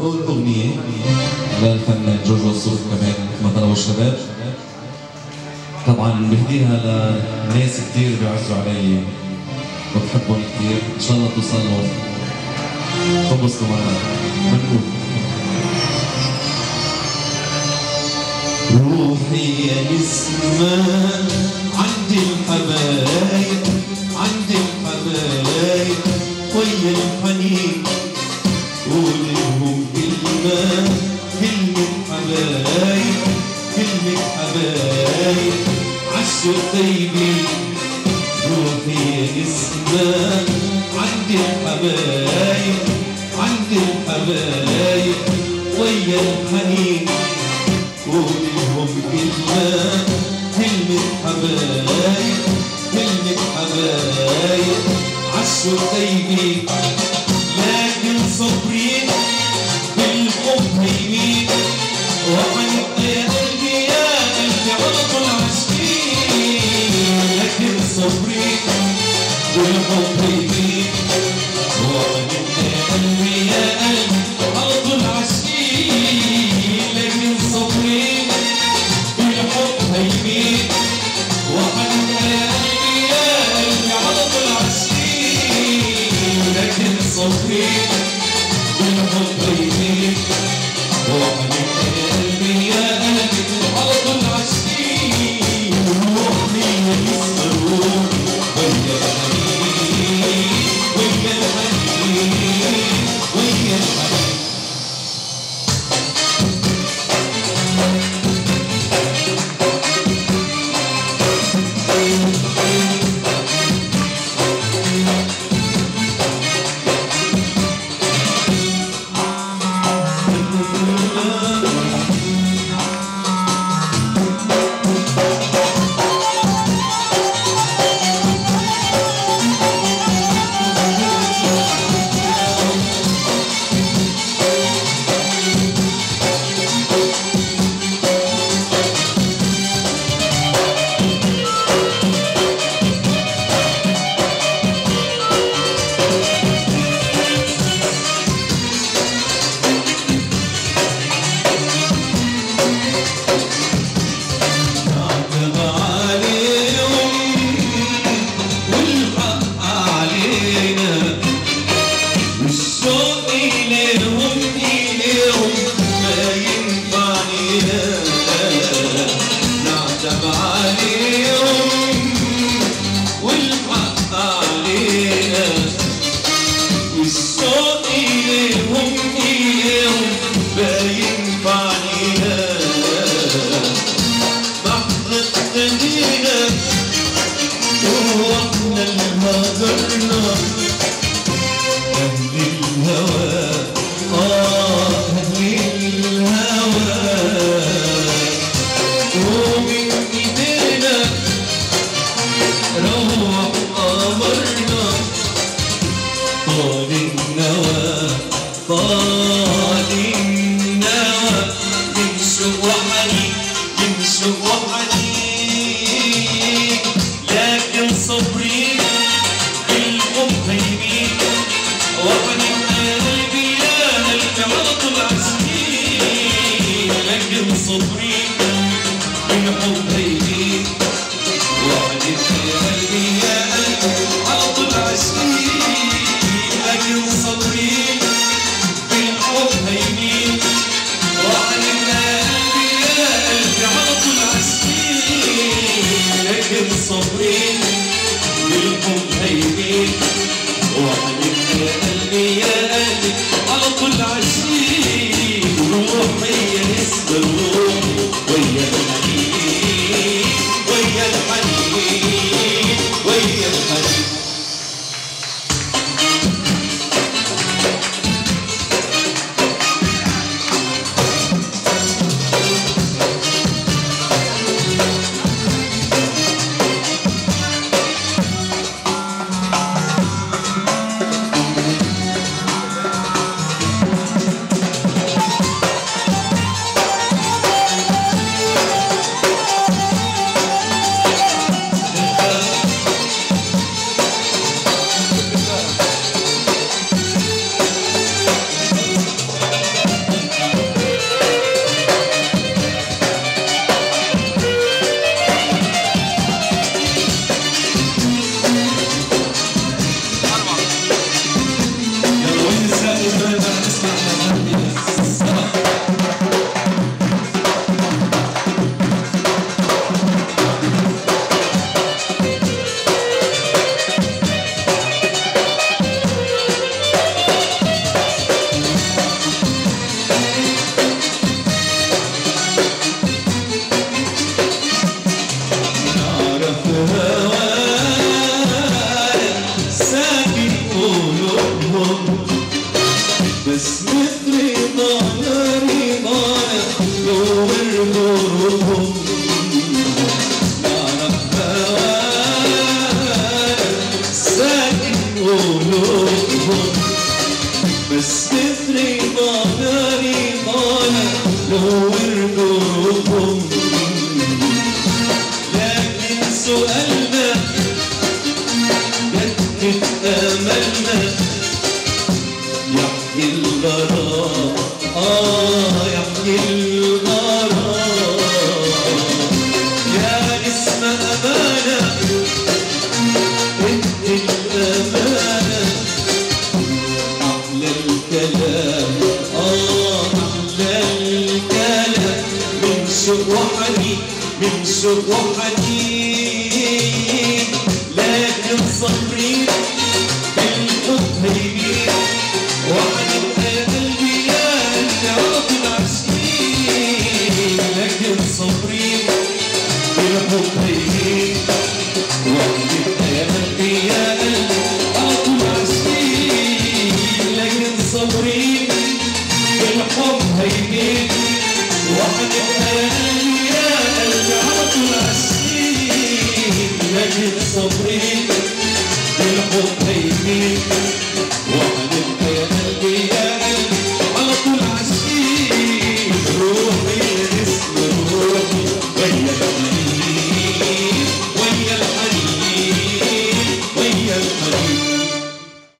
أول أغنية للفنان جورج وسوف كمان مثل أنا والشباب. طبعا بهديها لناس كتير بيعزوا علي وبحبهم كتير، إن شاء الله توصلوا تنبسطوا معنا. بنقول روحي يا نسمة عند الحبايب، عند الحبايب ويا الحنين، قولهم كلمة، كلمة حبايب، كلمة حبايب عالشوق طيبين. روحي يا نسمة عند الحبايب، عند الحبايب ويا الحنين، قولهم كلمة، كلمة حبايب، كلمة حبايب عالشوق طيبين. لكن صبرين بالحب هيمين، وحنبقى يا قلبي يا قلبي على طول عاشقين. لكن صبرين بالحب هيمين، وحنبقى يا قلبي يا قلبي على طول عاشقين. لكن صبرين بالحب هيمين، وحنبقى يا قلبي يا قلبي على طول عاشقين. لكن صبرين بالحب هيمين، وحنبقى يا قلبي يا قلبي على طول عاشقين. روحي يا نسمة روحي ويا الحنين، ويا الحنين، ويا الحنين. لكن صبري بالحب قلوبهم نعرف هوانا ساكن قلوبهم بس رضانا رضانا نور قلوبهم لكن سؤالنا جدد أملنا يحيي الغرام يحيي الغرام يا نسمة أمانة ادي الأمانة أحلى الكلام أحلى الكلام من شوق وحنين من شوق وحنين لكن صابرين بالحب هيبين وحنبقى يا قلبي يا العرب العاشقين لكن صابرين بالحب هيبين وحنبقى يا قلبي يا العرب العاشقين لكن صابرين بالحب هيبين وحنبقى يا قلبي يا العرب العاشقين لكن صابرين